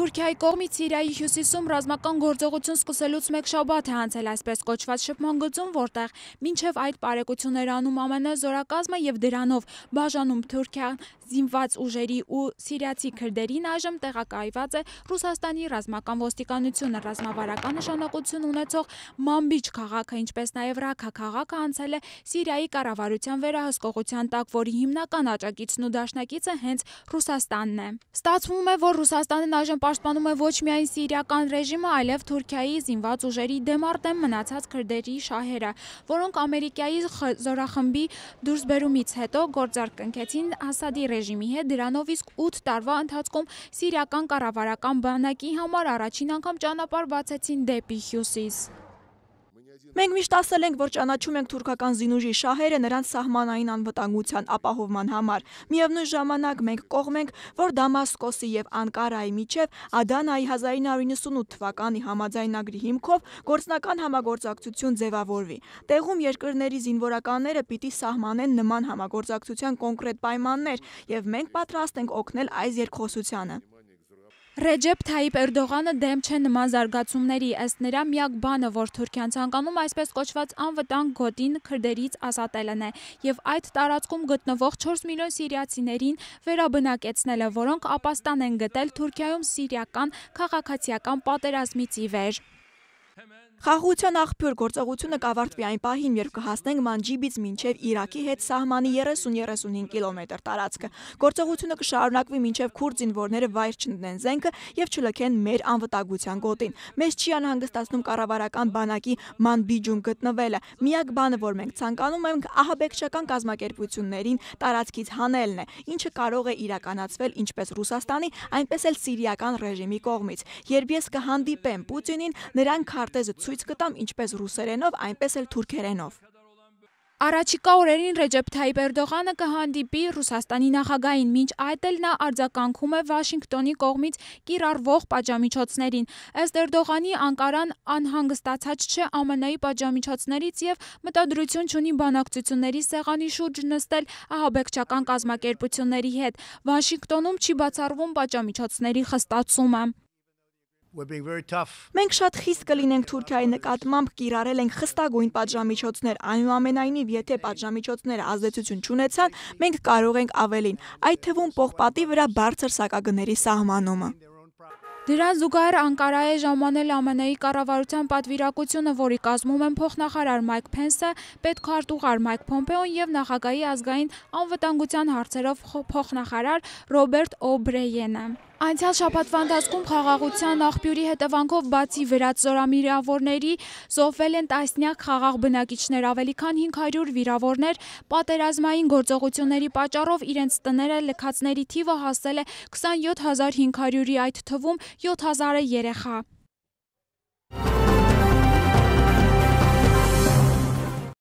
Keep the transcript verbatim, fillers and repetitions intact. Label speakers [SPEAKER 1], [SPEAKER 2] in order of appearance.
[SPEAKER 1] Թուրքիայի կողմից Սիրիայի հյուսիսում ռազմական գործողություն սկսելուց մեկ շաբաթ է անցել այսպես կոչված շփման գծում, որտեղ մինչև այդ պարեկություններ անում ԱՄՆ զորակազմը եւ դրանով բաժանում Թուրքիան զինված ուժերի ու սիրիացի քրդերին այժմ տեղակայված է Ռուսաստանի ռազմական ոստիկանությունը, ռազմավարական նշանակություն ունեցող Մանբիջ քաղաքը, ինչպես նաեւ Ռաքա քաղաքը անցել է Սիրիայի կառավարության վերահսկողության տակ, որի հիմնական աջակիցն ու դաշնակիցը հենց Ռուսաստանն է։ Ստացվում է, որ Ռուսաստանն այժմ պաշտպանում է ոչ միայն սիրիական ռեժիմը, այլև Թուրքիայի զինված ուժերի դեմ արդեն մնացած քրդերի շահերը, որոնք Ամերիկայի զորախմբի դուրսբերումից հետո գործարքնքեցին Ասադի ռեժիմի հետ, դրանով իսկ ութ տարվա ընթացքում սիրիական կառավարական բանակի համար առաջին անգամ ճանապարհ բացեցին դեպի հյուսիս։
[SPEAKER 2] Մենք միշտ ասել ենք, որ ճանաչում ենք թուրքական զինուժի շահերը նրանց սահմանային անվտանգության ապահովման համար։ Միևնույն ժամանակ մենք կողմ ենք, որ Դամասկոսի եւ Անկարայի միջև Ադանայի հազար ինը հարյուր նվաթ թվականի համաձայնագրի հիմքով գործնական համագործակցություն ձևավորվի։ Տեղում երկրների զինվորականները պիտի սահմանեն նման համագործակցության կոնկրետ պայմաններ, եւ մենք պատրաստ ենք օգնել այս երկխոսությանը։
[SPEAKER 1] Ռեջեփ Թայիփ Էրդողանը դեմ չէ նման զարգացումների, ըստ նրա միակ բանը, որ Թուրքիան ցանկանում այսպես կոչված անվտանգ գոտին քրդերից ազատելն է եւ այդ տարածքում գտնվող չորս միլիոն սիրիացիներին վերաբնակեցնելը, որոնք ապաստան են գտել Թուրքիայում սիրիական քաղաքացիական պատերազմից ի վեր։
[SPEAKER 2] Խաղաղության աղբյուր գործողությունը կավարտվի այն պահին, երբ կհասնենք Մանջիբից մինչև Իրաքի հետ սահմանի երեսուն երեսունհինգ կիլոմետր տարածքը։ Գործողությունը կշարունակվի մինչև քուրդ զինվորները վայր չընկնեն զենքը եւ չլքեն մեր անվտանգության գոտին։ Մեզ չի անհանգստացնում կառավարական բանակի Մանբիջում գտնվելը։ Միակ բանը, որ մենք ցանկանում ենք, ահաբեկչական կազմակերպություններին տարածքից հանելն է, ինչը կարող է իրականացվել ինչպես Ռուսաստանի, այնպես էլ սիրիական ռեժիմի կողմից։ Երբ ես կհանդիպեմ Պուտինին, նրան քարտեզը ցույց կտամ ինչպես ռուսերենով, այնպես էլ թուրքերենով։
[SPEAKER 1] Առաջիկա օրերին Ռեջեփ Թայիփ Էրդողանը կհանդիպի Ռուսաստանի նախագահին, մինչ այդ էլ նա արձագանքում է Վաշինգտոնի կողմից կիրառվող պատժամիջոցներին։ Ըստ Էրդողանի, Անկարան անհանգստացած չէ ԱՄՆ-ի պատժամիջոցներից եւ մտադրություն չունի բանակցությունների սեղանի շուրջ նստել ահաբեկչական կազմակերպությունների հետ։ Վաշինգտոնում չի բացառվում պատժամիջոցների խստացումը։
[SPEAKER 2] Մենք շատ խիստ կլինենք Թուրքիայի նկատմամբ, կիրառել ենք խստագույն պատժամիջոցներ, այնուամենայնիվ, եթե պատժամիջոցները ազդեցություն չունեցան, մենք կարող ենք ավելին, այդ թվում պողպատի վրա բարձր սակագների սահմանումը։
[SPEAKER 1] Դրան զուգահեռ Անկարա է ժամանել ԱՄՆ-ի կառավարության պատվիրակությունը, որի կազմում են փոխնախարար Մայք Փենսը, պետքարտուղար Մայք Փոմպեոն եւ նախագահի ազգային անվտանգության հարցերով փոխնախարար Ռոբերտ Օբրեյենը։ Անցյալ շաբաթվա ընթացքում խաղաղության աղբյուրի հետևանքով բացի վրաց զորամիրավորների զոհվել են տասնյակ խաղաղ բնակիչներ, ավելի քան հինգ հարյուր վիրավորներ, պատերազմային գործողությունների պատճառով իրենց տները լքածների թիվը հասել է քսանյոթ հազար հինգ հարյուրի, այդ թվում յոթ հազարը երեխա։